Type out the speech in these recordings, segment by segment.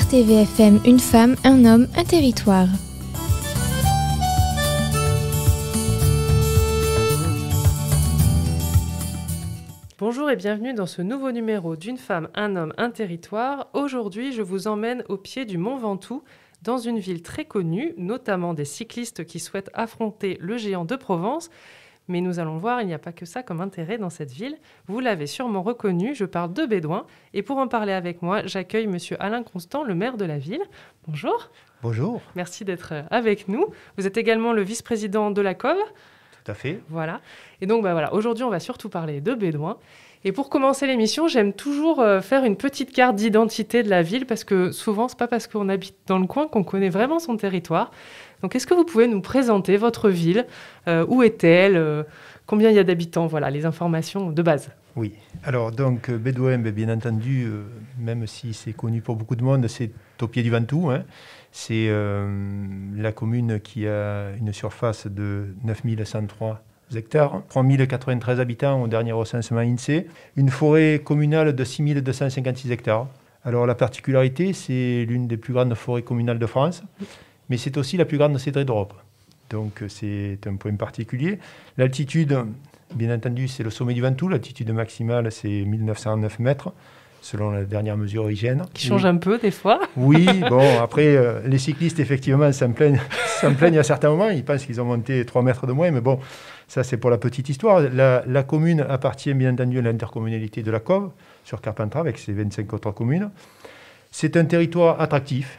RTVFM, une femme, un homme, un territoire. Bonjour et bienvenue dans ce nouveau numéro d'Une femme, un homme, un territoire. Aujourd'hui, je vous emmène au pied du Mont Ventoux, dans une ville très connue, notamment des cyclistes qui souhaitent affronter le géant de Provence. Mais nous allons voir, il n'y a pas que ça comme intérêt dans cette ville. Vous l'avez sûrement reconnu, je parle de Bédoin. Et pour en parler avec moi, j'accueille monsieur Alain Constant, le maire de la ville. Bonjour. Bonjour. Merci d'être avec nous. Vous êtes également le vice-président de la COV. Tout à fait. Voilà. Et donc, aujourd'hui, on va surtout parler de Bédoin. Et pour commencer l'émission, j'aime toujours faire une petite carte d'identité de la ville, parce que souvent, c'est pas parce qu'on habite dans le coin qu'on connaît vraiment son territoire. Donc, est-ce que vous pouvez nous présenter votre ville? Où est-elle? Combien il y a d'habitants? Voilà, les informations de base. Oui. Alors, donc, Bédoin, bien entendu, même si c'est connu pour beaucoup de monde, c'est au pied du Ventoux. Hein. C'est la commune qui a une surface de 9103 hectares, 3093 habitants au dernier recensement INSEE, une forêt communale de 6256 hectares. Alors, la particularité, c'est l'une des plus grandes forêts communales de France, mais c'est aussi la plus grande cédrée d'Europe. Donc, c'est un point particulier. L'altitude, bien entendu, c'est le sommet du Ventoux. L'altitude maximale, c'est 1909 mètres, selon la dernière mesure hygiène. Qui change un peu, des fois. Oui, bon, après, les cyclistes, effectivement, s'en plaignent à certains moments. Ils pensent qu'ils ont monté 3 mètres de moins, mais bon, ça, c'est pour la petite histoire. La commune appartient, bien entendu, à l'intercommunalité de la Cove, sur Carpentras, avec ses 25 autres communes. C'est un territoire attractif.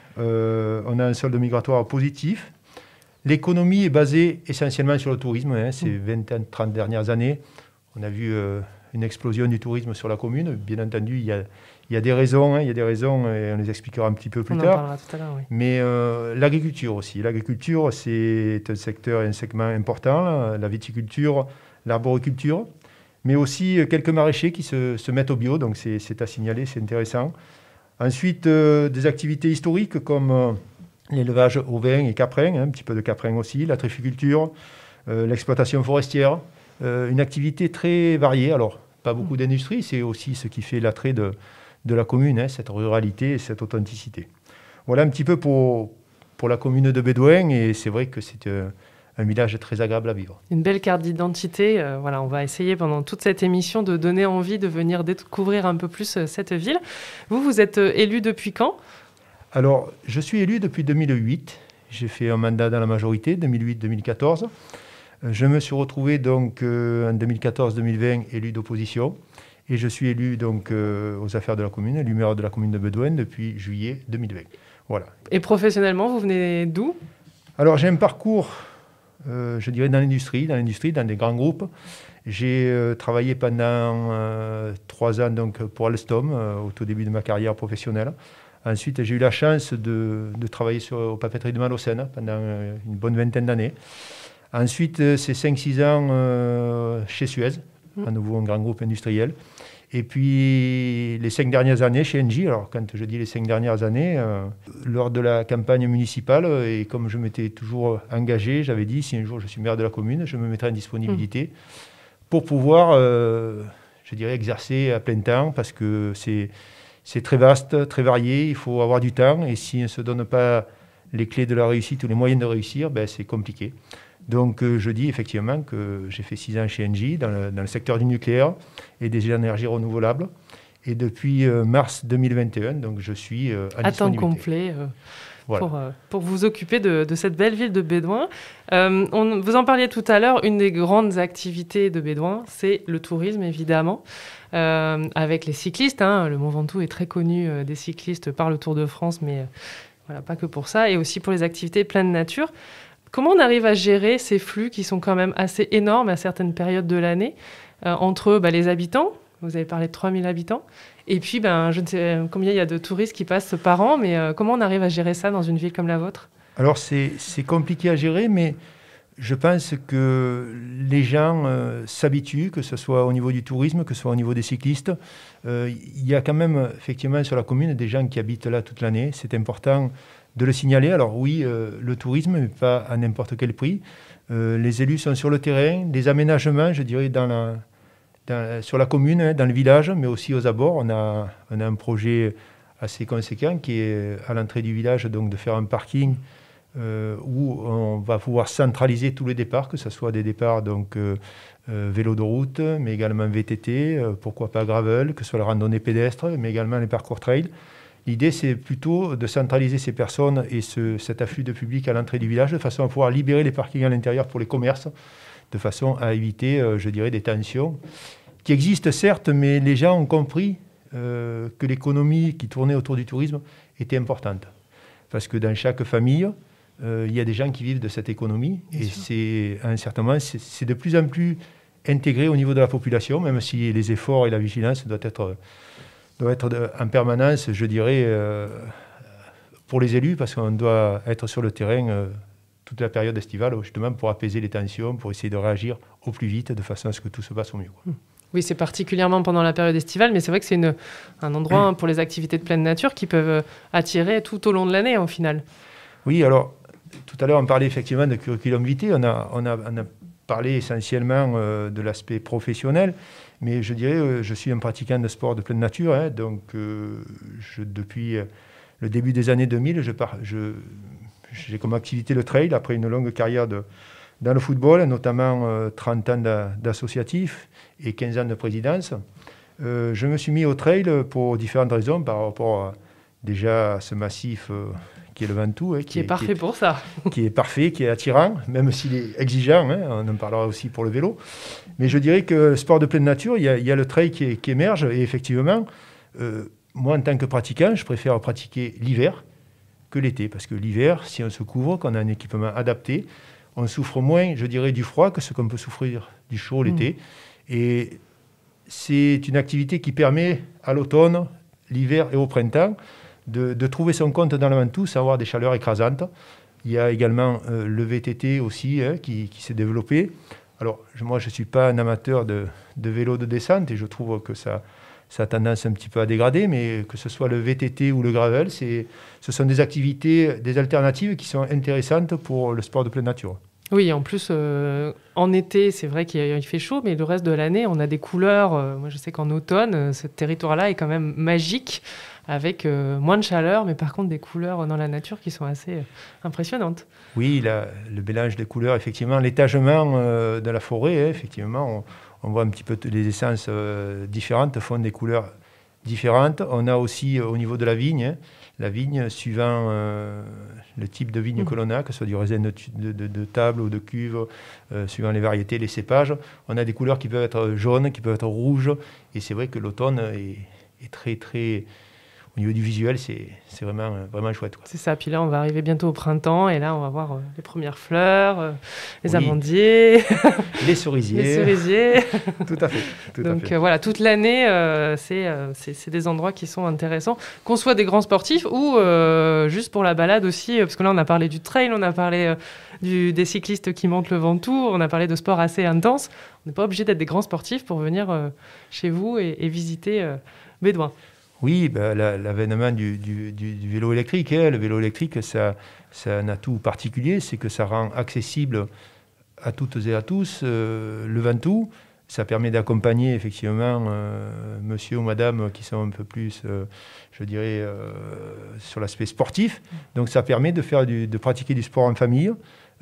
On a un solde migratoire positif. L'économie est basée essentiellement sur le tourisme. Hein. Ces 20-30 dernières années, on a vu une explosion du tourisme sur la commune. Bien entendu, il y a des raisons. Hein. Il y a des raisons et on les expliquera un petit peu plus tard. On en parlera tout à l'heure, oui. Mais l'agriculture aussi. L'agriculture, c'est un secteur et un segment important. La viticulture, l'arboriculture. Mais aussi quelques maraîchers qui se mettent au bio. Donc, c'est à signaler, c'est intéressant. Ensuite, des activités historiques comme l'élevage ovin et caprin, un petit peu de caprin aussi, la trifficulture, l'exploitation forestière, une activité très variée. Alors, pas beaucoup d'industrie, c'est aussi ce qui fait l'attrait de la commune, hein, cette ruralité et cette authenticité. Voilà un petit peu pour la commune de Bédoin, et c'est vrai que c'est un village très agréable à vivre. Une belle carte d'identité. Voilà, on va essayer pendant toute cette émission de donner envie de venir découvrir un peu plus cette ville. Vous êtes élu depuis quand ? Alors, je suis élu depuis 2008. J'ai fait un mandat dans la majorité, 2008-2014. Je me suis retrouvé donc en 2014-2020 élu d'opposition. Et je suis élu donc aux affaires de la commune, élu maire de la commune de Bédoin depuis juillet 2020. Voilà. Et professionnellement, vous venez d'où ? Alors, j'ai un parcours, je dirais, dans l'industrie, dans des grands groupes. J'ai travaillé pendant 3 ans donc, pour Alstom, au tout début de ma carrière professionnelle. Ensuite, j'ai eu la chance de travailler aux papeteries de Malocène pendant une bonne vingtaine d'années. Ensuite, c'est 5-6 ans chez Suez, à nouveau un grand groupe industriel. Et puis, les 5 dernières années chez Engie. Alors, quand je dis les 5 dernières années, lors de la campagne municipale, et comme je m'étais toujours engagé, j'avais dit, si un jour je suis maire de la commune, je me mettrai en disponibilité pour pouvoir, je dirais, exercer à plein temps, parce que c'est très vaste, très varié, il faut avoir du temps, et si on ne se donne pas les clés de la réussite ou les moyens de réussir, c'est compliqué. Donc je dis effectivement que j'ai fait 6 ans chez Engie dans le secteur du nucléaire et des énergies renouvelables, et depuis mars 2021, donc je suis à temps complet voilà. pour vous occuper de cette belle ville de Bédoin. Vous en parliez tout à l'heure, une des grandes activités de Bédoin, c'est le tourisme évidemment. Avec les cyclistes, hein. Le Mont Ventoux est très connu des cyclistes par le Tour de France, mais voilà, pas que pour ça, et aussi pour les activités pleine nature. Comment on arrive à gérer ces flux qui sont quand même assez énormes à certaines périodes de l'année, entre les habitants, vous avez parlé de 3000 habitants, et puis je ne sais combien il y a de touristes qui passent par an, mais comment on arrive à gérer ça dans une ville comme la vôtre ? Alors c'est compliqué à gérer, mais je pense que les gens s'habituent, que ce soit au niveau du tourisme, que ce soit au niveau des cyclistes. Il y a quand même, effectivement, sur la commune, des gens qui habitent là toute l'année. C'est important de le signaler. Alors oui, le tourisme, mais pas à n'importe quel prix. Les élus sont sur le terrain. Les aménagements, je dirais, sur la commune, dans le village, mais aussi aux abords. On a un projet assez conséquent qui est à l'entrée du village, donc de faire un parking où on va pouvoir centraliser tous les départs, que ce soit des départs donc, vélo de route, mais également VTT, pourquoi pas gravel, que ce soit la randonnée pédestre, mais également les parcours trail. L'idée, c'est plutôt de centraliser ces personnes et cet afflux de public à l'entrée du village de façon à pouvoir libérer les parkings à l'intérieur pour les commerces, de façon à éviter, je dirais, des tensions qui existent certes, mais les gens ont compris que l'économie qui tournait autour du tourisme était importante. Parce que dans chaque famille, il y a des gens qui vivent de cette économie. Bien sûr. À un certain moment, c'est de plus en plus intégré au niveau de la population, même si les efforts et la vigilance doivent être en permanence, je dirais, pour les élus, parce qu'on doit être sur le terrain toute la période estivale, justement, pour apaiser les tensions, pour essayer de réagir au plus vite, de façon à ce que tout se passe au mieux, quoi. Oui, c'est particulièrement pendant la période estivale, mais c'est vrai que c'est un endroit pour les activités de pleine nature qui peuvent attirer tout au long de l'année, au final. Oui, alors, tout à l'heure, on parlait effectivement de curriculum vitae. On a parlé essentiellement de l'aspect professionnel, mais je dirais, je suis un pratiquant de sport de pleine nature, hein, donc depuis le début des années 2000, j'ai comme activité le trail, après une longue carrière dans le football, notamment 30 ans d'associatif et 15 ans de présidence. Je me suis mis au trail pour différentes raisons, par rapport déjà à ce massif qui est le Ventoux. Qui est parfait pour ça. Qui est parfait, qui est attirant, même s'il est exigeant, hein, on en parlera aussi pour le vélo. Mais je dirais que le sport de pleine nature, il y a le trail qui émerge, et effectivement, moi en tant que pratiquant, je préfère pratiquer l'hiver que l'été, parce que l'hiver, si on se couvre, qu'on a un équipement adapté, on souffre moins, je dirais, du froid que ce qu'on peut souffrir du chaud l'été. Et c'est une activité qui permet à l'automne, l'hiver et au printemps de trouver son compte dans le Ventoux sans avoir des chaleurs écrasantes. Il y a également le VTT aussi qui s'est développé. Alors, moi, je ne suis pas un amateur de vélo de descente et je trouve que ça a tendance un petit peu à dégrader, mais que ce soit le VTT ou le gravel, ce sont des activités, des alternatives qui sont intéressantes pour le sport de pleine nature. Oui, en plus, en été, c'est vrai qu'il fait chaud, mais le reste de l'année, on a des couleurs. Moi, je sais qu'en automne, ce territoire-là est quand même magique, avec moins de chaleur, mais par contre des couleurs dans la nature qui sont assez impressionnantes. Oui, le mélange des couleurs, effectivement, l'étagement de la forêt, effectivement, on voit un petit peu les essences différentes, font des couleurs différentes. On a aussi au niveau de la vigne, suivant le type de vigne que l'on a, que ce soit du raisin de table ou de cuve, suivant les variétés, les cépages, on a des couleurs qui peuvent être jaunes, qui peuvent être rouges. Et c'est vrai que l'automne est très, très... Au niveau du visuel, c'est vraiment, vraiment chouette, quoi. C'est ça. Puis là, on va arriver bientôt au printemps. Et là, on va voir les premières fleurs, les amandiers. Les cerisiers. Les cerisiers. Tout à fait. Donc voilà, toute l'année, c'est des endroits qui sont intéressants. Qu'on soit des grands sportifs ou juste pour la balade aussi. Parce que là, on a parlé du trail, on a parlé des cyclistes qui montent le Ventoux, on a parlé de sports assez intenses. On n'est pas obligé d'être des grands sportifs pour venir chez vous et visiter Bédouin. Oui, l'avènement du vélo électrique. Le vélo électrique, c'est un atout particulier, c'est que ça rend accessible à toutes et à tous le Ventoux. Ça permet d'accompagner effectivement monsieur ou madame qui sont un peu plus, je dirais, sur l'aspect sportif. Donc ça permet de pratiquer du sport en famille.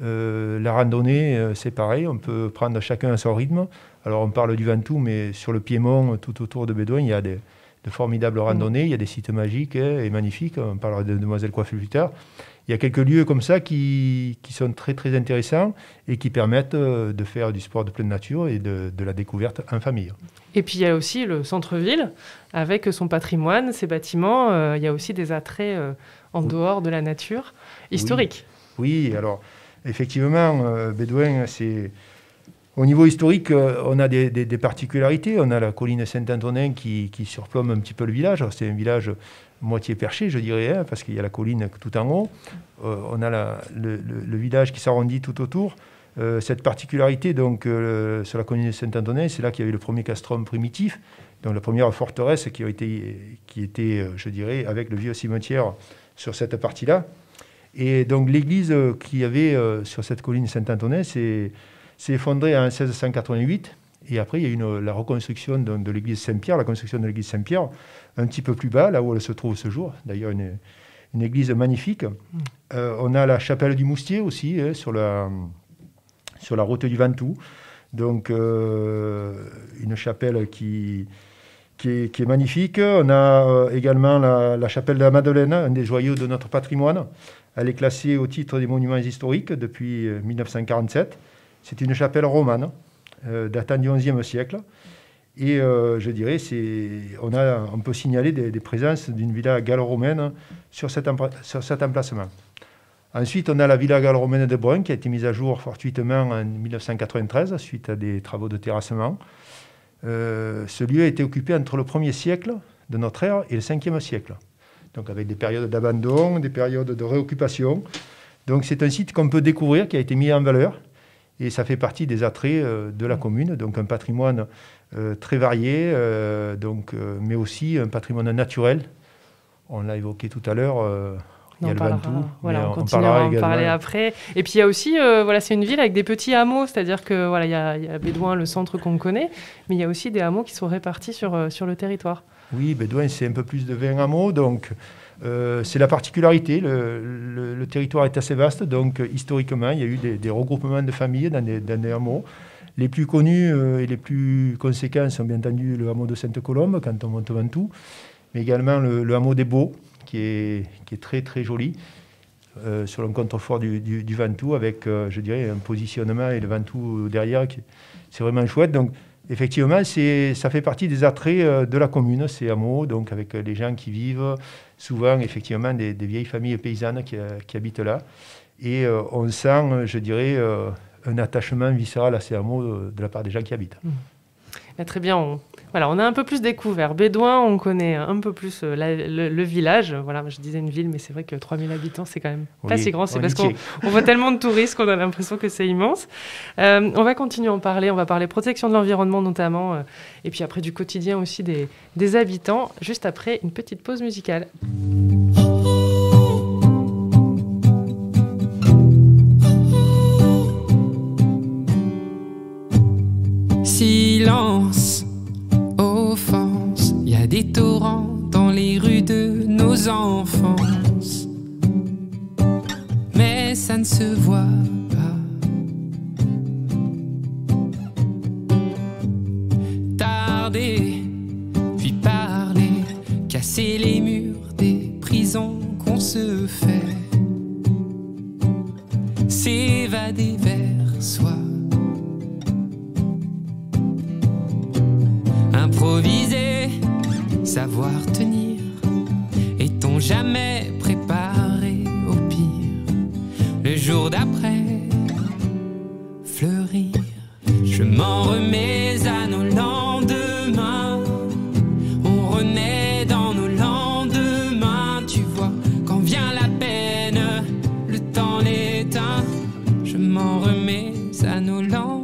La randonnée, c'est pareil, on peut prendre chacun à son rythme. Alors on parle du Ventoux, mais sur le Piémont, tout autour de Bédouin, il y a de formidables randonnées, il y a des sites magiques et magnifiques, on parlera de Demoiselle Coiffée plus tard. Il y a quelques lieux comme ça qui sont très très intéressants et qui permettent de faire du sport de pleine nature et de la découverte en famille. Et puis il y a aussi le centre-ville avec son patrimoine, ses bâtiments, il y a aussi des attraits en dehors de la nature historique. Oui, alors effectivement, Bédouin, c'est... Au niveau historique, on a des particularités. On a la colline Saint-Antonin qui surplombe un petit peu le village. C'est un village moitié perché, je dirais, hein, parce qu'il y a la colline tout en haut. On a le village qui s'arrondit tout autour. Cette particularité, donc, sur la colline Saint-Antonin, c'est là qu'il y avait le premier castrum primitif, donc la première forteresse qui était, je dirais, avec le vieux cimetière sur cette partie-là. Et donc l'église qu'il y avait sur cette colline Saint-Antonin, s'est effondrée en 1688 Et après, il y a la reconstruction de l'église Saint-Pierre, la construction de l'église Saint-Pierre, un petit peu plus bas, là où elle se trouve ce jour. D'ailleurs, une église magnifique. On a la chapelle du Moustier aussi, sur la route du Ventoux. Donc, une chapelle qui est magnifique. On a également la chapelle de la Madeleine, un des joyaux de notre patrimoine. Elle est classée au titre des monuments historiques depuis 1947. C'est une chapelle romane, datant du XIe siècle. Et je dirais, on peut signaler des présences d'une villa gallo-romaine sur cet emplacement. Ensuite, on a la villa gallo-romaine de Brun qui a été mise à jour fortuitement en 1993 suite à des travaux de terrassement. Ce lieu a été occupé entre le 1er siècle de notre ère et le 5e siècle. Donc avec des périodes d'abandon, des périodes de réoccupation. Donc c'est un site qu'on peut découvrir, qui a été mis en valeur. Et ça fait partie des attraits de la commune. Donc un patrimoine très varié, mais aussi un patrimoine naturel. On l'a évoqué tout à l'heure. Il y a le Ventoux. Voilà, on continuera à en parler après. Et puis il y a aussi, c'est une ville avec des petits hameaux, c'est-à-dire que il y a Bédouin, le centre qu'on connaît, mais il y a aussi des hameaux qui sont répartis sur le territoire. Oui, Bédouin, c'est un peu plus de 20 hameaux, donc c'est la particularité. Le territoire est assez vaste, donc historiquement, il y a eu des regroupements de familles dans des hameaux. Les plus connus et les plus conséquents sont bien entendu le hameau de Sainte-Colombe, quand on monte Ventoux, mais également le hameau des Baux, qui est très très joli, sur le contrefort du Ventoux, avec, je dirais, un positionnement et le Ventoux derrière, c'est vraiment chouette. Donc, effectivement, ça fait partie des attraits de la commune, ces hameaux, donc avec les gens qui vivent, souvent, effectivement, des vieilles familles paysannes qui habitent là. Et on sent, je dirais, un attachement viscéral à ces hameaux de la part des gens qui habitent. Très bien, on a un peu plus découvert. Bédouin, on connaît un peu plus le village. Voilà, je disais une ville, mais c'est vrai que 3000 habitants, c'est quand même pas si grand. C'est parce qu'on voit tellement de touristes qu'on a l'impression que c'est immense. On va continuer à en parler. On va parler protection de l'environnement notamment, et puis après du quotidien aussi des habitants, juste après une petite pause musicale. Silence, offense, y a des torrents dans les rues de nos enfances, mais ça ne se voit pas. Tarder, puis parler, casser les murs des prisons qu'on se fait, s'évader vers soi. Improviser, savoir tenir, est-on jamais préparé au pire? Le jour d'après, fleurir, je m'en remets à nos lendemains. On renaît dans nos lendemains, tu vois, quand vient la peine, le temps l'éteint. Je m'en remets à nos lendemains.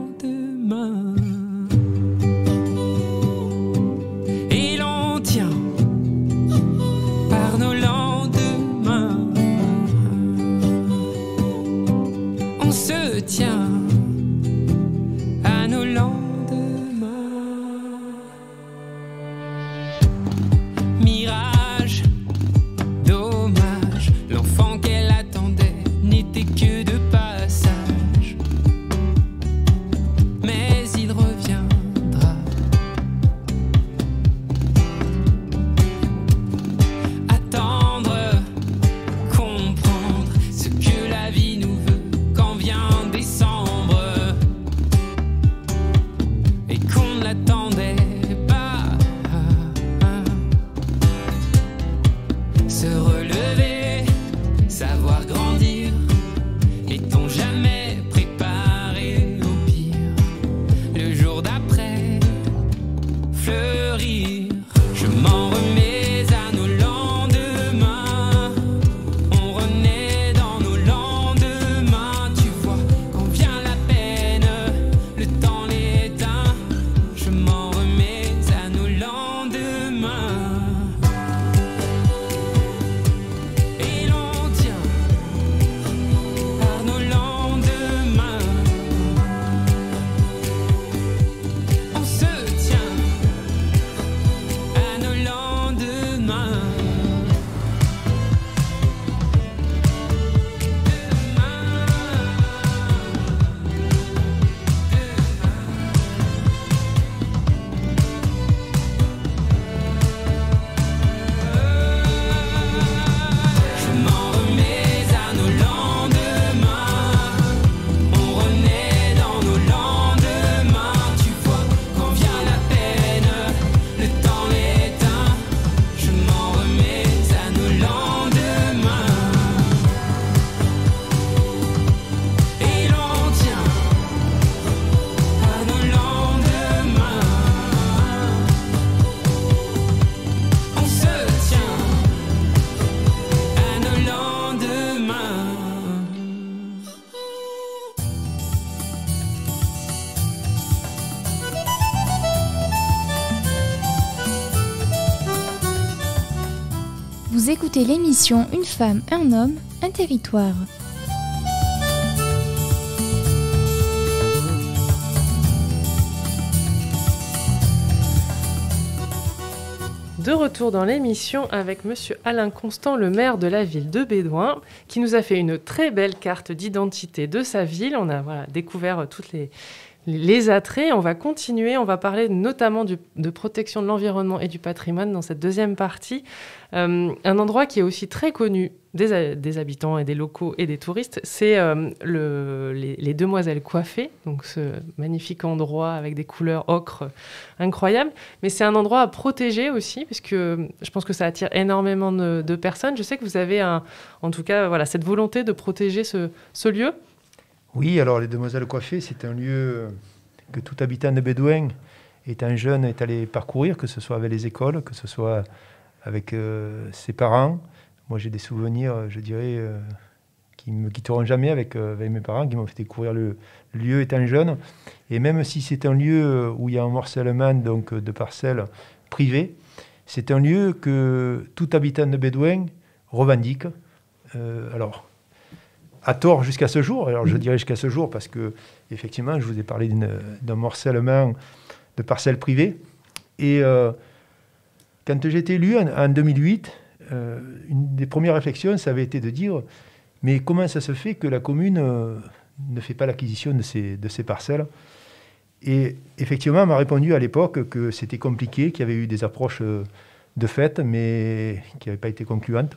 Vous écoutez l'émission Une femme, un homme, un territoire. De retour dans l'émission avec Monsieur Alain Constant, le maire de la ville de Bédoin, qui nous a fait une très belle carte d'identité de sa ville. On a découvert toutes les attraits. On va continuer, on va parler notamment de protection de l'environnement et du patrimoine dans cette deuxième partie. Un endroit qui est aussi très connu des habitants et des locaux et des touristes, c'est les Demoiselles Coiffées, donc ce magnifique endroit avec des couleurs ocre incroyables. Mais c'est un endroit à protéger aussi, parce que je pense que ça attire énormément de personnes. Je sais que vous avez en tout cas cette volonté de protéger ce lieu. Oui, alors les Demoiselles Coiffées, c'est un lieu que tout habitant de Bédoin, étant jeune, est allé parcourir, que ce soit avec les écoles, que ce soit avec ses parents. Moi, j'ai des souvenirs, je dirais, qui ne me quitteront jamais avec mes parents, qui m'ont fait découvrir le lieu étant jeune. Et même si c'est un lieu où il y a un morcellement donc, de parcelles privées, c'est un lieu que tout habitant de Bédoin revendique. Alors, à tort jusqu'à ce jour. Alors je dirais jusqu'à ce jour parce que effectivement, je vous ai parlé d'un morcellement de parcelles privées. Et quand j'ai été élu en 2008, une des premières réflexions, ça avait été de dire mais comment ça se fait que la commune ne fait pas l'acquisition de ces parcelles? Et effectivement, on m'a répondu à l'époque que c'était compliqué, qu'il y avait eu des approches de fait, mais qui n'avaient pas été concluantes.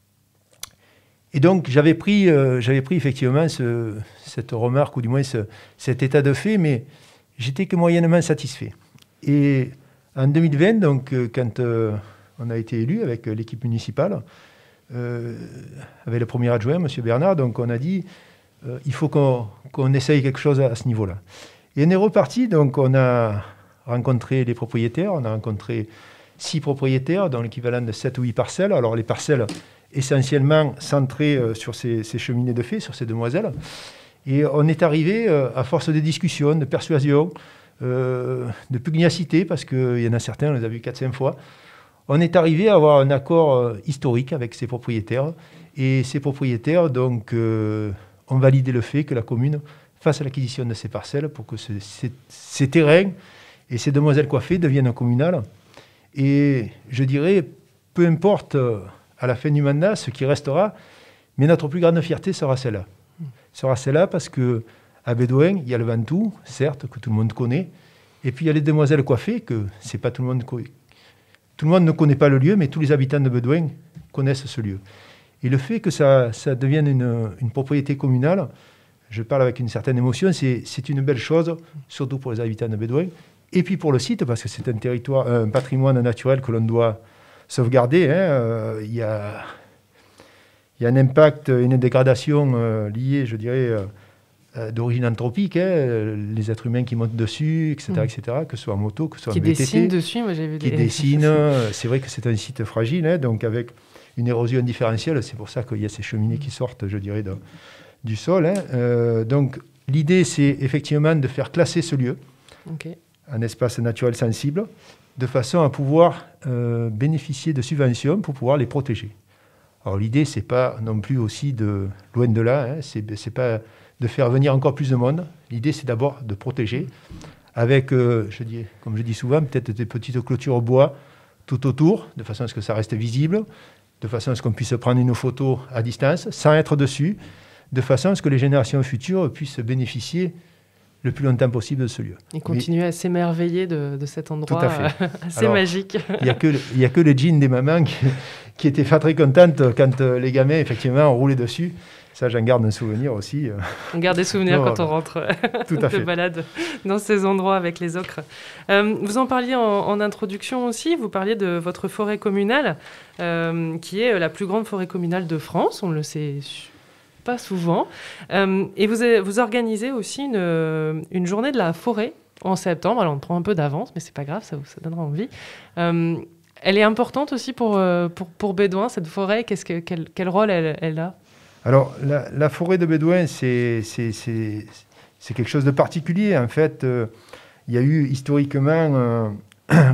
Et donc, j'avais pris effectivement cette remarque, ou du moins cet état de fait, mais j'étais que moyennement satisfait. Et en 2020, donc, quand on a été élu avec l'équipe municipale, avec le premier adjoint, M. Bernard, donc on a dit il faut qu'on essaye quelque chose à ce niveau-là. Et on est reparti, donc on a rencontré les propriétaires, on a rencontré 6 propriétaires dans l'équivalent de 7 ou 8 parcelles. Alors, les parcelles essentiellement centré sur ces cheminées de fées, sur ces demoiselles. Et on est arrivé, à force de discussions, de persuasion, de pugnacité, parce qu'il y en a certains, on les a vus 4-5 fois, on est arrivé à avoir un accord historique avec ces propriétaires. Et ces propriétaires donc, ont validé le fait que la commune fasse l'acquisition de ces parcelles pour que ces terrains et ces demoiselles coiffées deviennent communales. Et je dirais, peu importe à la fin du mandat, ce qui restera, mais notre plus grande fierté sera celle-là. Sera celle-là parce qu'à Bédoin, il y a le Ventoux, certes, que tout le monde connaît, et puis il y a les Demoiselles Coiffées, que c'est pas tout le monde ne connaît pas le lieu, mais tous les habitants de Bédoin connaissent ce lieu. Et le fait que ça devienne une propriété communale, je parle avec une certaine émotion, c'est une belle chose, surtout pour les habitants de Bédoin, et puis pour le site, parce que c'est un patrimoine naturel que l'on doit sauvegarder. Il y a un impact, une dégradation liée, je dirais, d'origine anthropique. Les êtres humains qui montent dessus, etc., que ce soit en moto, que ce soit en VTT. Qui dessinent dessus, moi j'ai vu des... Qui dessinent. C'est vrai que c'est un site fragile, donc avec une érosion différentielle. C'est pour ça qu'il y a ces cheminées qui sortent, je dirais, du sol. Donc l'idée, c'est effectivement de faire classer ce lieu en espace naturel sensible, de façon à pouvoir bénéficier de subventions pour pouvoir les protéger. Alors l'idée, c'est pas non plus aussi loin de là, c'est pas de faire venir encore plus de monde. L'idée, c'est d'abord de protéger avec, comme je dis souvent, peut-être des petites clôtures au bois tout autour, de façon à ce que ça reste visible, de façon à ce qu'on puisse prendre une photo à distance, sans être dessus, de façon à ce que les générations futures puissent bénéficier le plus longtemps possible de ce lieu. Et continuer à s'émerveiller de cet endroit assez magique. Il n'y a que les jeans des mamans qui étaient très contentes quand les gamins, effectivement, ont roulé dessus. Ça, j'en garde un souvenir aussi. On garde des souvenirs quand on rentre de balade dans ces endroits avec les ocres. Vous en parliez en introduction aussi, vous parliez de votre forêt communale, qui est la plus grande forêt communale de France, on le sait pas souvent. Et vous organisez aussi une journée de la forêt en septembre. Alors, on prend un peu d'avance, mais c'est pas grave, ça donnera envie. Elle est importante aussi pour Bédoin, cette forêt. Quel rôle elle a? Alors, la forêt de Bédoin, c'est quelque chose de particulier. En fait, il y a eu historiquement,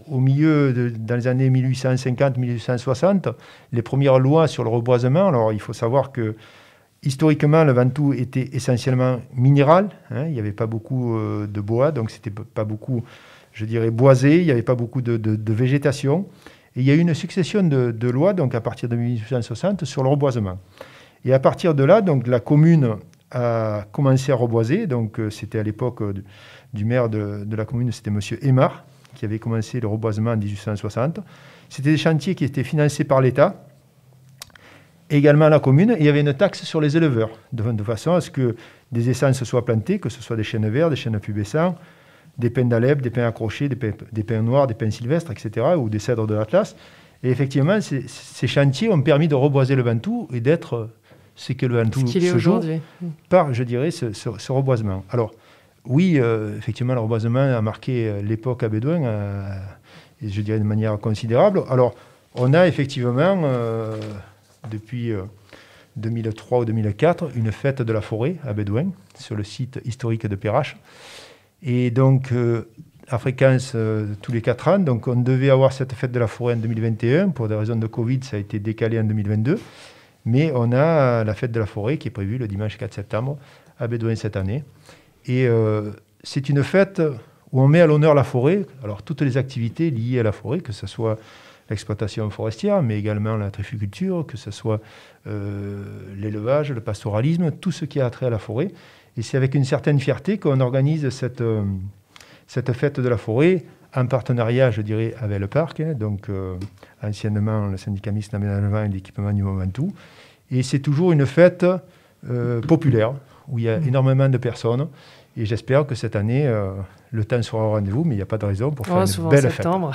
au milieu, dans les années 1850-1860, les premières lois sur le reboisement. Alors, il faut savoir que historiquement, le Ventoux était essentiellement minéral. Il n'y avait pas beaucoup de bois, donc c'était pas beaucoup, je dirais, boisé. Il n'y avait pas beaucoup de végétation. Et il y a eu une succession de lois, donc à partir de 1860, sur le reboisement. Et à partir de là, donc la commune a commencé à reboiser. Donc c'était à l'époque du maire de la commune, c'était M. Aymar, qui avait commencé le reboisement en 1860. C'était des chantiers qui étaient financés par l'État, également la commune, et il y avait une taxe sur les éleveurs, de façon à ce que des essences soient plantées, que ce soit des chênes verts, des chênes pubescents, des pins d'Alep, des pins accrochés, des pins noirs, des pins sylvestres, etc., ou des cèdres de l'Atlas. Et effectivement, ces chantiers ont permis de reboiser le Ventoux et d'être ce que le Ventoux se joue par, je dirais, ce reboisement. Alors, oui, effectivement, le reboisement a marqué l'époque à Bédoin, et je dirais de manière considérable. Alors, on a effectivement, depuis 2003 ou 2004, une fête de la forêt à Bédoin, sur le site historique de Perrache. Et donc, à fréquence tous les 4 ans. Donc, on devait avoir cette fête de la forêt en 2021. Pour des raisons de Covid, ça a été décalé en 2022. Mais on a la fête de la forêt qui est prévue le dimanche 4 septembre à Bédoin cette année. Et c'est une fête où on met à l'honneur la forêt. Alors, toutes les activités liées à la forêt, que ce soit l'exploitation forestière, mais également la trifficulture, que ce soit l'élevage, le pastoralisme, tout ce qui a trait à la forêt. Et c'est avec une certaine fierté qu'on organise cette fête de la forêt en partenariat, je dirais, avec le parc, donc anciennement le syndicat mixte d'aménagement et d'équipement du Mont-Ventoux. Et c'est toujours une fête populaire, où il y a énormément de personnes. Et j'espère que cette année, le temps sera au rendez-vous, mais il n'y a pas de raison pour faire une belle septembre.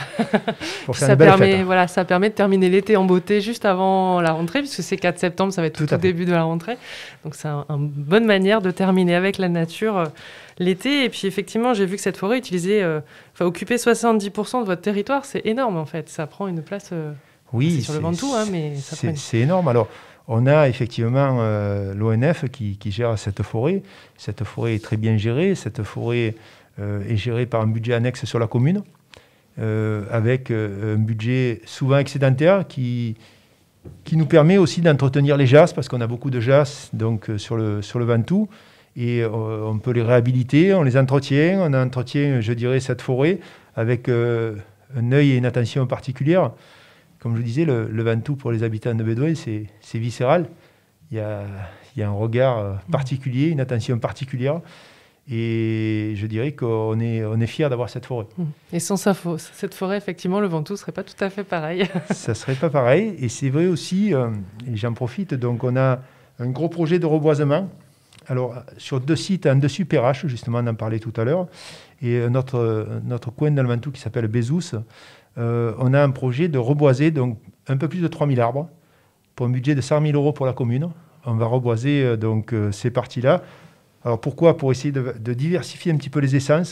fête. Voilà, ça permet de terminer l'été en beauté juste avant la rentrée, puisque c'est 4 septembre, ça va être tout au début de la rentrée. Donc c'est une bonne manière de terminer avec la nature l'été. Et puis effectivement, j'ai vu que cette forêt occupait 70% de votre territoire. C'est énorme en fait, ça prend une place oui, sur le Ventoux, mais ça prend c'est énorme. Alors, on a effectivement l'ONF qui gère cette forêt. Cette forêt est très bien gérée. Cette forêt est gérée par un budget annexe sur la commune, avec un budget souvent excédentaire qui nous permet aussi d'entretenir les jasses, parce qu'on a beaucoup de jasses donc, sur le Ventoux. Et on peut les réhabiliter, on les entretient. On entretient, je dirais, cette forêt avec un œil et une attention particulière. Comme je vous disais, le Ventoux, pour les habitants de Bédoin, c'est viscéral. Il y a un regard particulier, une attention particulière. Et je dirais qu'on est fiers d'avoir cette forêt. Et sans cette forêt, effectivement, le Ventoux ne serait pas tout à fait pareil. Ça ne serait pas pareil. Et c'est vrai aussi, et j'en profite, donc on a un gros projet de reboisement. Alors, sur 2 sites en dessus Perrache, justement, on en parlait tout à l'heure, et notre coin dans le Ventoux qui s'appelle Bézous, on a un projet de reboiser donc, un peu plus de 3000 arbres pour un budget de 100 000 € pour la commune. On va reboiser donc, ces parties-là. Alors pourquoi ? Pour essayer de diversifier un petit peu les essences,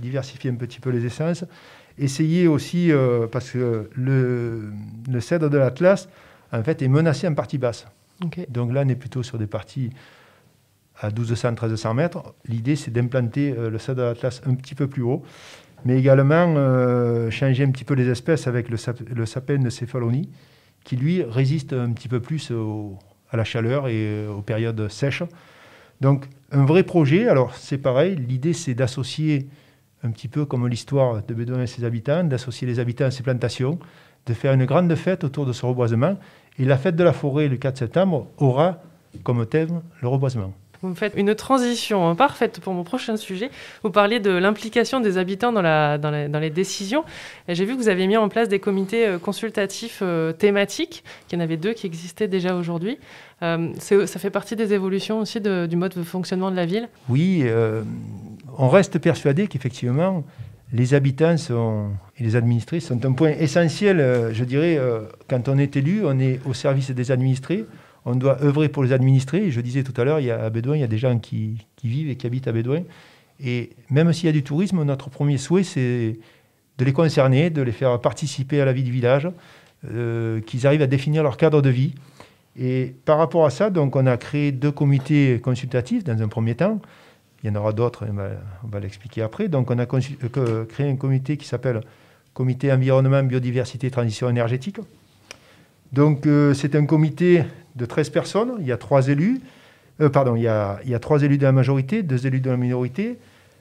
essayer aussi, parce que le cèdre de l'Atlas, en fait, est menacé en partie basse. Okay. Donc là, on est plutôt sur des parties à 1200-1300 mètres. L'idée, c'est d'implanter le cèdre de l'Atlas un petit peu plus haut, mais également changer un petit peu les espèces avec le sapin de Céphalonie, qui lui résiste un petit peu plus à la chaleur et aux périodes sèches. Donc un vrai projet, alors c'est pareil, l'idée c'est d'associer un petit peu comme l'histoire de Bédoin et ses habitants, d'associer les habitants à ces plantations, de faire une grande fête autour de ce reboisement, et la fête de la forêt le 4 septembre aura comme thème le reboisement. Vous me faites une transition parfaite pour mon prochain sujet. Vous parliez de l'implication des habitants dans les décisions. Et j'ai vu que vous avez mis en place des comités consultatifs thématiques, qu'il y en avait 2 qui existaient déjà aujourd'hui. Ça fait partie des évolutions aussi du mode de fonctionnement de la ville ? Oui, on reste persuadé qu'effectivement, les habitants et les administrés sont un point essentiel. Je dirais, quand on est élu, on est au service des administrés. On doit œuvrer pour les administrés. Et je disais tout à l'heure, à Bédoin, il y a des gens qui vivent et qui habitent à Bédoin. Et même s'il y a du tourisme, notre premier souhait, c'est de les concerner, de les faire participer à la vie du village, qu'ils arrivent à définir leur cadre de vie. Et par rapport à ça, donc, on a créé 2 comités consultatifs dans un premier temps. Il y en aura d'autres, on va l'expliquer après. Donc on a créé un comité qui s'appelle comité environnement, biodiversité, transition énergétique. Donc, c'est un comité de 13 personnes. Il y a 3 élus. Il y a 3 élus de la majorité, 2 élus de la minorité.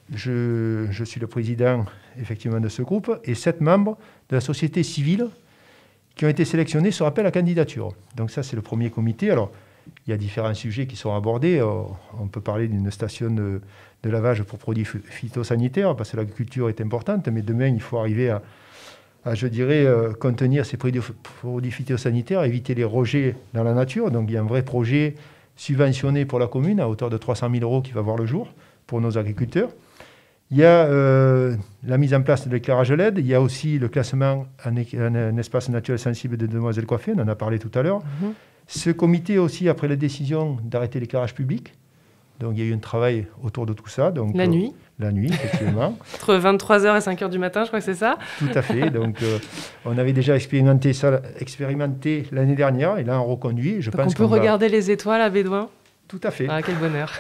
Je suis le président, effectivement, de ce groupe. Et 7 membres de la société civile qui ont été sélectionnés sur appel à candidature. Donc ça, c'est le premier comité. Alors, il y a différents sujets qui sont abordés. On peut parler d'une station de lavage pour produits phytosanitaires, parce que l'agriculture est importante, mais demain, il faut arriver à contenir ces produits phytosanitaires, éviter les rejets dans la nature. Donc, il y a un vrai projet subventionné pour la commune à hauteur de 300 000 € qui va voir le jour pour nos agriculteurs. Il y a la mise en place de l'éclairage LED. Il y a aussi le classement en espace naturel sensible de Demoiselles Coiffées. On en a parlé tout à l'heure. Ce comité aussi, après la décision d'arrêter l'éclairage public, donc il y a eu un travail autour de tout ça. Donc, la nuit. La nuit, effectivement. Entre 23h et 5h du matin, je crois que c'est ça. Tout à fait. Donc, on avait déjà expérimenté l'année dernière, et là, on reconduit. Donc on peut regarder les étoiles à Bédouin. Tout à fait. Ah, quel bonheur.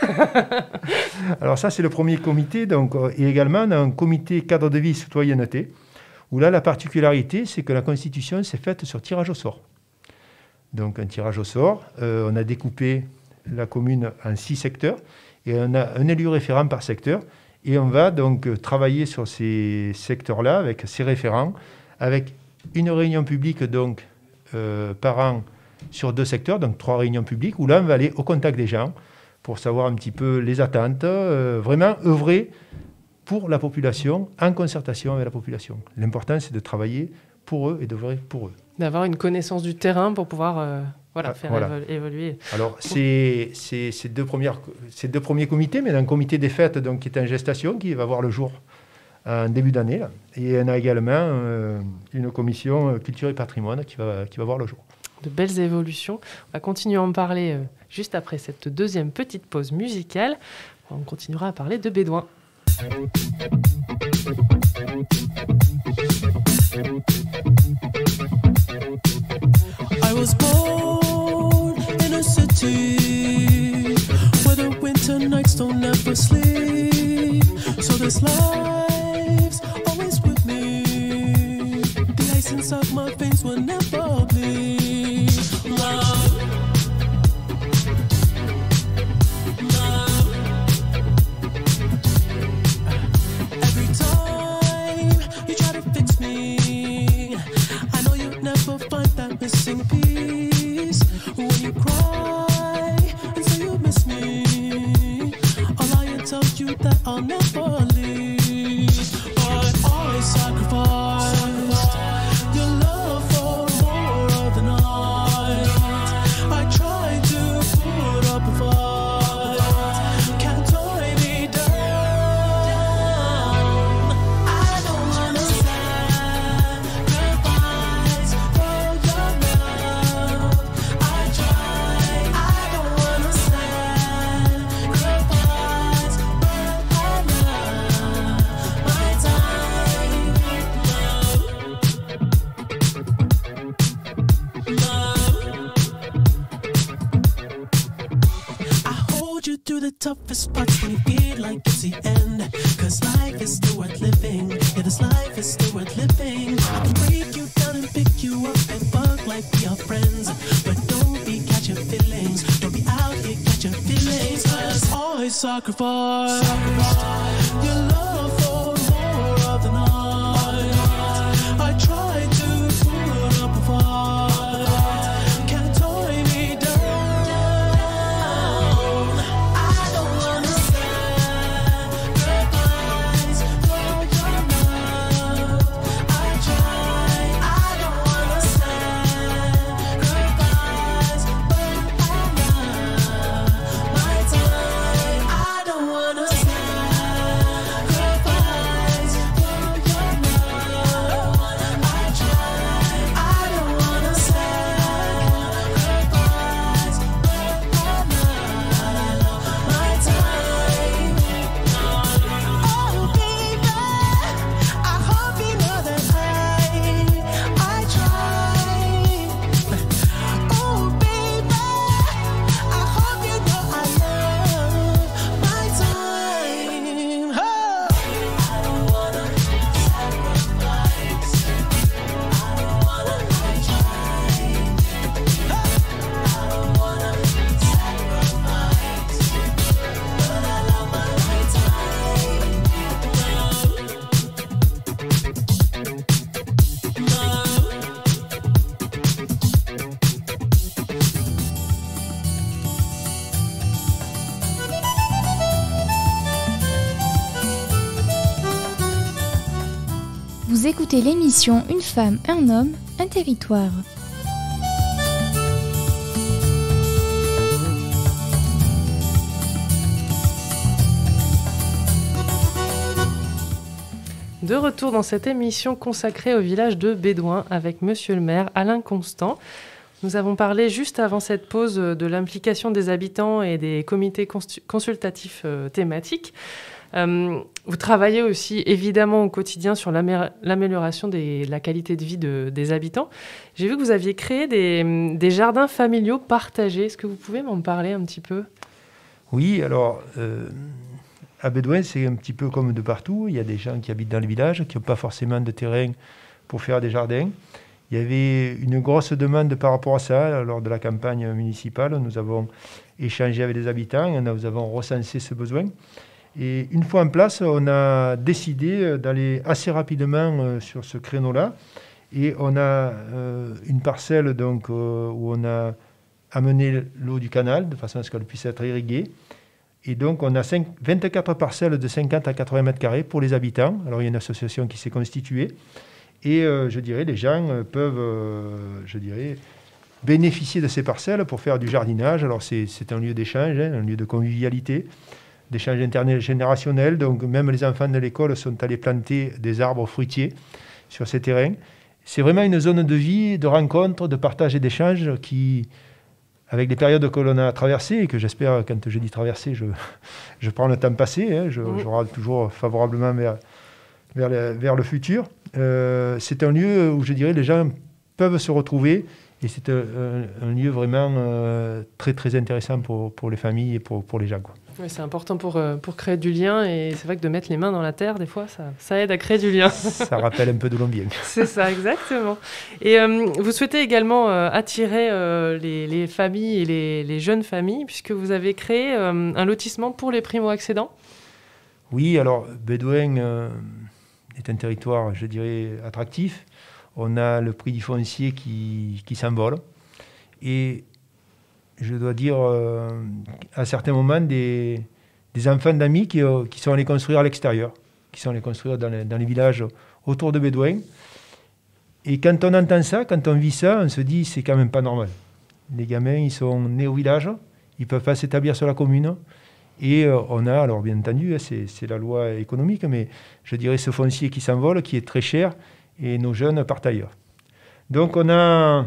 Alors ça, c'est le premier comité. Donc, et également, on a un comité cadre de vie citoyenneté, où là, la particularité, c'est que la constitution s'est faite sur tirage au sort. Donc, un tirage au sort. On a découpé la commune en 6 secteurs, et on a un élu référent par secteur. Et on va donc travailler sur ces secteurs-là, avec ces référents, avec une réunion publique donc, par an, sur 2 secteurs, donc 3 réunions publiques, où là, on va aller au contact des gens pour savoir un petit peu les attentes, vraiment œuvrer pour la population, en concertation avec la population. L'important, c'est de travailler pour eux et d'œuvrer pour eux. D'avoir une connaissance du terrain pour pouvoir faire évoluer. Alors, c'est ces 2 premiers comités, mais un comité des fêtes donc, qui est en gestation, qui va voir le jour en début d'année. Là. Et on a également une commission culture et patrimoine qui va voir le jour. De belles évolutions. On va continuer à en parler juste après cette deuxième petite pause musicale. On continuera à parler de Bédouin. I was born in a city where the winter nights don't ever sleep. So this life's always with me. The ice inside my veins will never bleed. Love, love. Every time you try to fix me, I know you'll never find that missing piece. When you cry and say you miss me, I'll lie and tell you that I'll never leave. But I sacrificed your love for more of the night. I tried to put up a fight, can't tie me down. I don't wanna sacrifice for your love. I try, I don't wanna sacrifice for my love, my time, love. I hold you through the toughest parts when you feel like it's the end. Cause life is still worth living. Yeah, this life is still worth living. I can break you down and pick you up and fuck like we are friends. But don't be catching feelings. Don't be out here catching feelings. Cause I sacrifice your love for more of the night. I tried to put up a fight, can't tie me down. I don't wanna sacrifice for your love. I try, I don't wanna sacrifice for my love, my time. I don't wanna sacrifice. Vous écoutez l'émission Une femme, un homme, un territoire. De retour dans cette émission consacrée au village de Bédouin avec Monsieur le maire Alain Constant. Nous avons parlé juste avant cette pause de l'implication des habitants et des comités consultatifs thématiques. Vous travaillez aussi évidemment au quotidien sur l'amélioration de la qualité de vie des habitants. J'ai vu que vous aviez créé des jardins familiaux partagés. Est-ce que vous pouvez m'en parler un petit peu ? Oui, alors à Bédouin, c'est un petit peu comme de partout. Il y a des gens qui habitent dans le village, qui n'ont pas forcément de terrain pour faire des jardins. Il y avait une grosse demande par rapport à ça lors de la campagne municipale. Nous avons échangé avec les habitants, nous avons recensé ce besoin. Et une fois en place, on a décidé d'aller assez rapidement sur ce créneau-là. Et on a une parcelle donc, où on a amené l'eau du canal de façon à ce qu'elle puisse être irriguée. Et donc, on a 24 parcelles de 50 à 80 mètres carrés pour les habitants. Alors, il y a une association qui s'est constituée. Et je dirais, les gens peuvent, bénéficier de ces parcelles pour faire du jardinage. Alors, c'est un lieu d'échange, un lieu de convivialité, d'échange intergénérationnel. Donc, même les enfants de l'école sont allés planter des arbres fruitiers sur ces terrains. C'est vraiment une zone de vie, de rencontre, de partage et d'échange qui, avec les périodes que l'on a traversées, et que j'espère, quand je dis traverser, je prends le temps passé, je regarde toujours favorablement vers le futur. C'est un lieu où, je dirais, les gens peuvent se retrouver, et c'est un lieu vraiment très, très intéressant pour les familles et pour les gens, quoi. Oui, c'est important pour créer du lien, et c'est vrai que de mettre les mains dans la terre, des fois, ça aide à créer du lien. Ça rappelle un peu de l'ambien. C'est ça, exactement. Et vous souhaitez également attirer les familles et les jeunes familles, puisque vous avez créé un lotissement pour les primo-accédants. Oui, alors Bédouin est un territoire, je dirais, attractif. On a le prix du foncier qui s'envole. Et je dois dire, à certains moments, des enfants d'amis qui sont allés construire à l'extérieur, qui sont allés construire dans les villages autour de Bédouin. Et quand on entend ça, quand on vit ça, on se dit c'est quand même pas normal. Les gamins, ils sont nés au village, ils ne peuvent pas s'établir sur la commune. Et on a, alors bien entendu, c'est la loi économique, mais je dirais ce foncier qui s'envole, qui est très cher, et nos jeunes partent ailleurs. Donc on a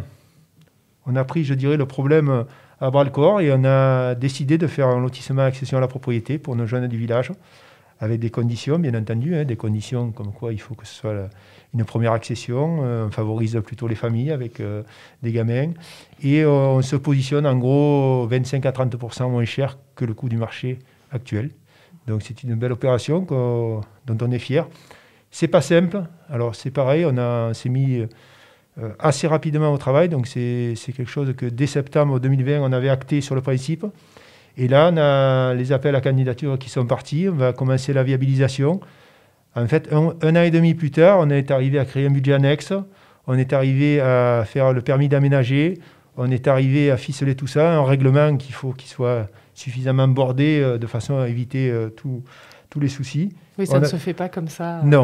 pris, je dirais, le problème à bras-le-corps, et on a décidé de faire un lotissement accession à la propriété pour nos jeunes du village, avec des conditions, bien entendu, des conditions comme quoi il faut que ce soit une première accession, on favorise plutôt les familles avec des gamins, et on se positionne en gros 25 à 30% moins cher que le coût du marché actuel. Donc c'est une belle opération dont on est fier. C'est pas simple, alors c'est pareil, on s'est mis assez rapidement au travail, donc c'est quelque chose que dès septembre 2020 on avait acté sur le principe. Et là, on a les appels à candidature qui sont partis, on va commencer la viabilisation. En fait, un an et demi plus tard, on est arrivé à créer un budget annexe, on est arrivé à faire le permis d'aménager, on est arrivé à ficeler tout ça, un règlement qu'il faut qu'il soit suffisamment bordé de façon à éviter tous les soucis. Oui, ça ne se fait pas comme ça. Non.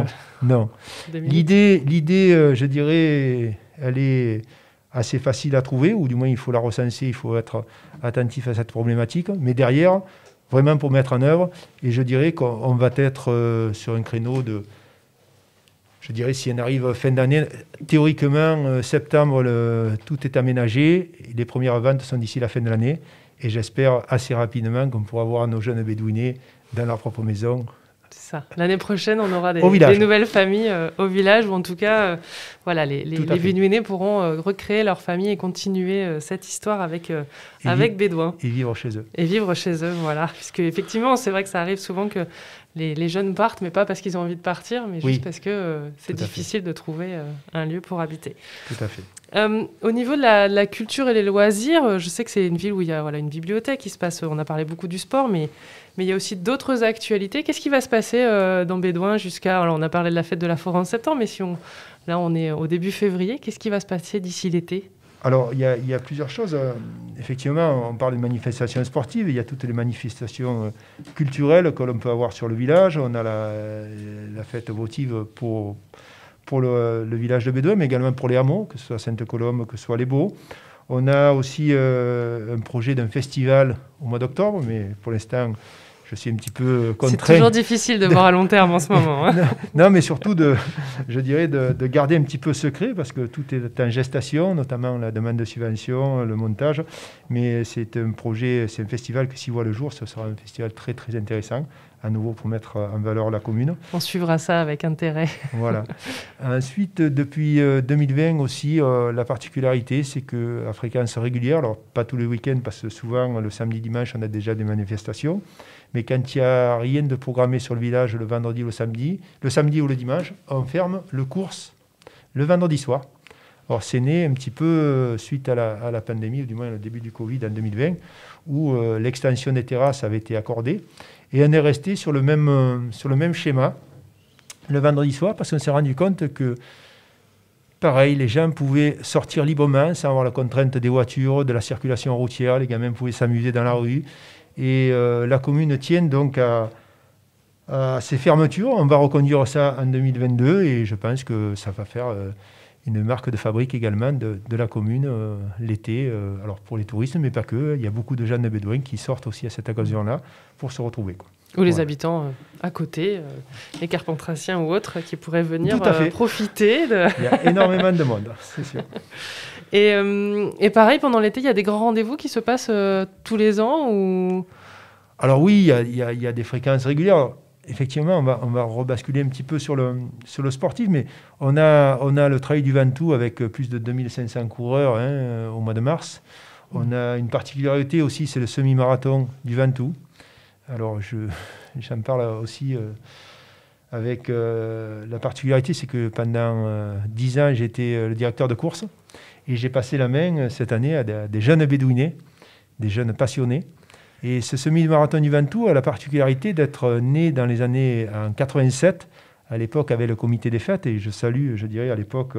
L'idée, je dirais, elle est assez facile à trouver, ou du moins il faut la recenser, il faut être attentif à cette problématique. Mais derrière, vraiment pour mettre en œuvre, et je dirais qu'on va être sur un créneau de, je dirais si on arrive fin d'année, théoriquement septembre, tout est aménagé, les premières ventes sont d'ici la fin de l'année, et j'espère assez rapidement qu'on pourra voir nos jeunes bédouinés dans leur propre maison. C'est ça. L'année prochaine, on aura des nouvelles familles au village, ou en tout cas, les Bédouinés pourront recréer leur famille et continuer cette histoire avec Bédouin. Et vivre chez eux. Et vivre chez eux, voilà. Puisque effectivement, c'est vrai que ça arrive souvent que les jeunes partent, mais pas parce qu'ils ont envie de partir, mais juste parce que c'est difficile de trouver un lieu pour habiter. Tout à fait. Au niveau de la culture et les loisirs, je sais que c'est une ville où il y a une bibliothèque qui se passe. On a parlé beaucoup du sport, mais il y a aussi d'autres actualités. Qu'est-ce qui va se passer dans Bédouin jusqu'à... Alors, on a parlé de la fête de la forêt en septembre, mais là, on est au début février. Qu'est-ce qui va se passer d'ici l'été ? Alors, il y a plusieurs choses. Effectivement, on parle de manifestations sportives. Il y a toutes les manifestations culturelles que l'on peut avoir sur le village. On a la fête votive pour pour le village de Bédouin, mais également pour les hameaux, que ce soit Sainte-Colombe, que ce soit les Baux. On a aussi un projet d'un festival au mois d'octobre, mais pour l'instant, je suis un petit peu contraint. C'est toujours difficile de voir à long terme en ce moment. Hein. Non, mais surtout de garder un petit peu secret, parce que tout est en gestation, notamment la demande de subvention, le montage. Mais c'est un projet, c'est un festival que s'il voit le jour, ce sera un festival très, très intéressant, à nouveau pour mettre en valeur la commune. On suivra ça avec intérêt. Voilà. Ensuite, depuis 2020 aussi, la particularité, c'est qu'à fréquence régulière, alors pas tous les week-ends, parce que souvent, le samedi, dimanche, on a déjà des manifestations, mais quand il n'y a rien de programmé sur le village le vendredi ou le samedi ou le dimanche, on ferme le course le vendredi soir. Alors, c'est né un petit peu suite à la pandémie, ou du moins le début du Covid en 2020, où l'extension des terrasses avait été accordée. Et on est resté sur le même schéma le vendredi soir, parce qu'on s'est rendu compte que, pareil, les gens pouvaient sortir librement sans avoir la contrainte des voitures, de la circulation routière. Les gamins pouvaient s'amuser dans la rue. Et la commune tient donc à ces fermetures. On va reconduire ça en 2022 et je pense que ça va faire une marque de fabrique également de la commune l'été. Alors pour les touristes, mais pas que. Il y a beaucoup de gens de Bédouin qui sortent aussi à cette occasion-là pour se retrouver, quoi. Ou les habitants à côté, les carpentraciens ou autres, qui pourraient venir profiter. Il y a énormément de monde, c'est sûr. Et pareil, pendant l'été, il y a des grands rendez-vous qui se passent tous les ans ou... Alors oui, il y a des fréquences régulières. Alors, effectivement, on va rebasculer un petit peu sur le sportif, mais on a le Trail du Ventoux avec plus de 2500 coureurs au mois de mars. On a une particularité aussi, c'est le semi-marathon du Ventoux. Alors, j'en parle aussi avec la particularité, c'est que pendant 10 ans, j'étais le directeur de course et j'ai passé la main cette année à des jeunes bédouinais, des jeunes passionnés. Et ce semi-marathon du Ventoux a la particularité d'être né dans les années en 87, à l'époque avec le comité des fêtes, et je salue, je dirais, à l'époque,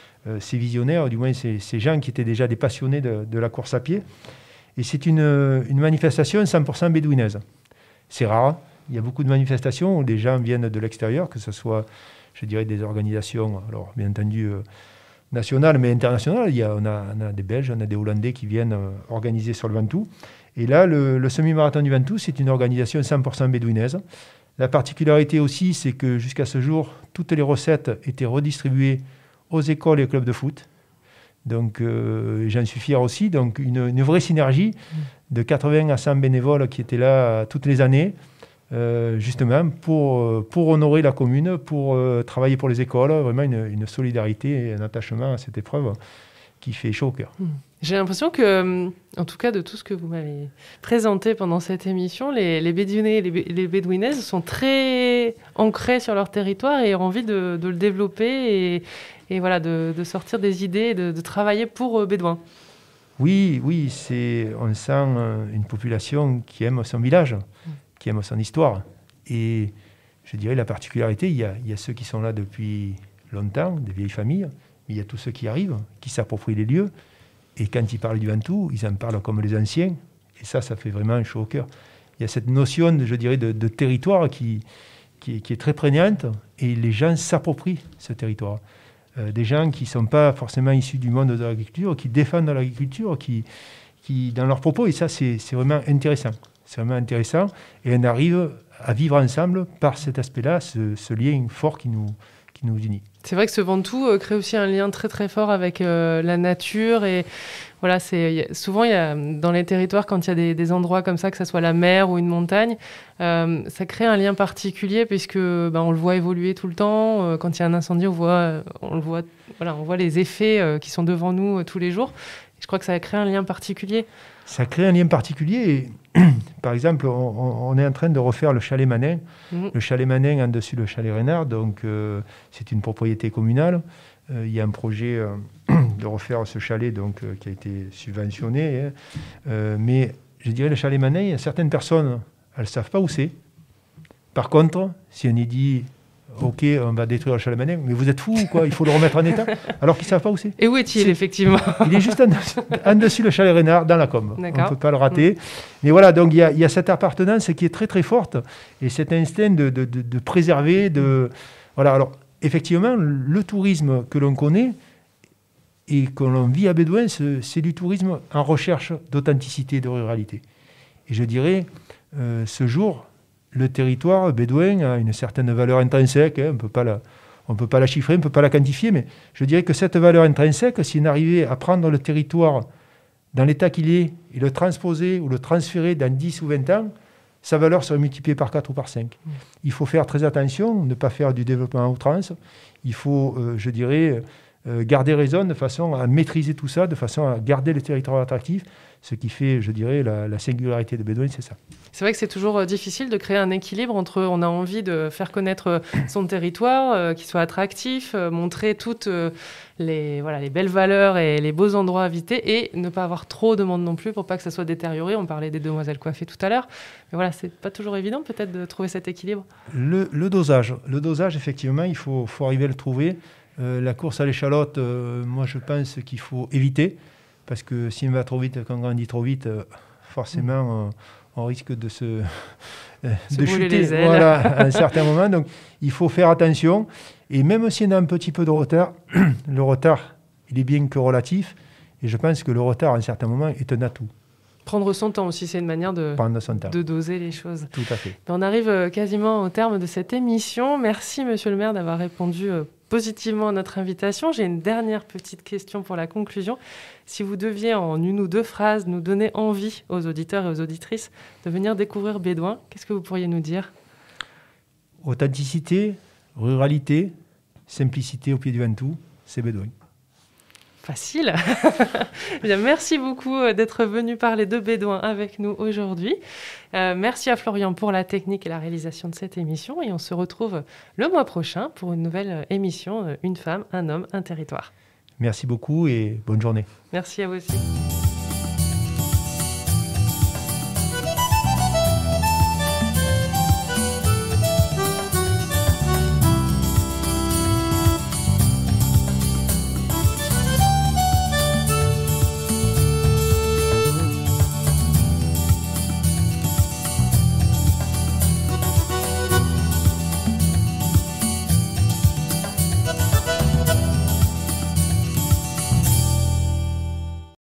ces visionnaires, du moins ces gens qui étaient déjà des passionnés de la course à pied. Et c'est une manifestation 100% bédouinaise. C'est rare. Il y a beaucoup de manifestations où des gens viennent de l'extérieur, que ce soit, je dirais, des organisations, alors bien entendu nationales, mais internationales. On a des Belges, on a des Hollandais qui viennent organiser sur le Ventoux. Et là, le semi-marathon du Ventoux, c'est une organisation 100% bédouinaise. La particularité aussi, c'est que jusqu'à ce jour, toutes les recettes étaient redistribuées aux écoles et aux clubs de foot. Donc, j'en suis fier aussi. Donc, une vraie synergie de 80 à 100 bénévoles qui étaient là toutes les années, justement, pour honorer la commune, pour travailler pour les écoles. Vraiment une solidarité et un attachement à cette épreuve qui fait chaud au cœur. J'ai l'impression que, en tout cas de tout ce que vous m'avez présenté pendant cette émission, les Bédouinais et les Bédouinaises sont très ancrés sur leur territoire et ont envie de le développer et voilà, de sortir des idées, de travailler pour Bédouin. Oui, on sent une population qui aime son village, qui aime son histoire. Et je dirais la particularité, il y a ceux qui sont là depuis longtemps, des vieilles familles, mais il y a tous ceux qui arrivent, qui s'approprient les lieux. Et quand ils parlent du Ventoux, ils en parlent comme les anciens. Et ça fait vraiment chaud au cœur. Il y a cette notion, je dirais, de territoire qui est très prégnante. Et les gens s'approprient ce territoire. Des gens qui ne sont pas forcément issus du monde de l'agriculture, qui défendent l'agriculture, qui dans leurs propos. Et ça, c'est vraiment intéressant. C'est vraiment intéressant. Et on arrive à vivre ensemble par cet aspect-là, ce lien fort qui nous unit. C'est vrai que ce Ventoux crée aussi un lien très très fort avec la nature et voilà, souvent il y a, dans les territoires quand il y a des endroits comme ça, que ce soit la mer ou une montagne, ça crée un lien particulier puisque on le voit évoluer tout le temps. Quand il y a un incendie, on voit les effets qui sont devant nous tous les jours. Et je crois que ça crée un lien particulier. Ça crée un lien particulier. Et, par exemple, on est en train de refaire le chalet Manin. Le chalet Manin en dessus le chalet Reynard. Donc, c'est une propriété communale. Il y a un projet de refaire ce chalet qui a été subventionné. Mais je dirais le chalet Manin, certaines personnes, elles ne savent pas où c'est. Par contre, si on y dit... OK, on va détruire le chalet Manin, mais vous êtes fous ou quoi? Il faut le remettre en état, alors qu'ils ne savent pas où c'est. Et où est-il, effectivement? Il est juste en dessus le chalet Reynard, dans la Combe. D'accord. On ne peut pas le rater. Mais voilà, donc il y a cette appartenance qui est très très forte, et cet instinct de préserver, voilà. Alors, effectivement, le tourisme que l'on connaît et que l'on vit à Bédouin, c'est du tourisme en recherche d'authenticité et de ruralité. Et je dirais, ce jour, le territoire bédouin a une certaine valeur intrinsèque, hein, on ne peut pas la chiffrer, on ne peut pas la quantifier, mais je dirais que cette valeur intrinsèque, si on arrivait à prendre le territoire dans l'état qu'il est et le transposer ou le transférer dans 10 ou 20 ans, sa valeur serait multipliée par 4 ou par 5. Il faut faire très attention, ne pas faire du développement à outrance. Il faut, je dirais, garder raison de façon à maîtriser tout ça, de façon à garder le territoire attractif. Ce qui fait, je dirais, la singularité de Bédouin, c'est ça. C'est vrai que c'est toujours difficile de créer un équilibre entre on a envie de faire connaître son territoire, qu'il soit attractif, montrer toutes les belles valeurs et les beaux endroits à visiter et ne pas avoir trop de monde non plus pour pas que ça soit détérioré. On parlait des demoiselles coiffées tout à l'heure. Mais voilà, c'est pas toujours évident peut-être de trouver cet équilibre. Le dosage, effectivement, il faut arriver à le trouver. La course à l'échalote, moi je pense qu'il faut éviter. Parce que si on va trop vite, quand on grandit trop vite, forcément, on risque de chuter les ailes. Voilà, à un certain moment. Donc, il faut faire attention. Et même si on a un petit peu de retard, le retard, il est bien que relatif. Et je pense que le retard, à un certain moment, est un atout. Prendre son temps aussi, c'est une manière de doser les choses. Tout à fait. On arrive quasiment au terme de cette émission. Merci, monsieur le maire, d'avoir répondu positivement à notre invitation. J'ai une dernière petite question pour la conclusion. Si vous deviez, en une ou deux phrases, nous donner envie aux auditeurs et aux auditrices de venir découvrir Bédouin, qu'est-ce que vous pourriez nous dire ? Authenticité, ruralité, simplicité au pied du Ventoux, c'est Bédouin. Facile. Bien, merci beaucoup d'être venu parler de Bédouin avec nous aujourd'hui. Merci à Florian pour la technique et la réalisation de cette émission. Et on se retrouve le mois prochain pour une nouvelle émission Une femme, un homme, un territoire. Merci beaucoup et bonne journée. Merci à vous aussi.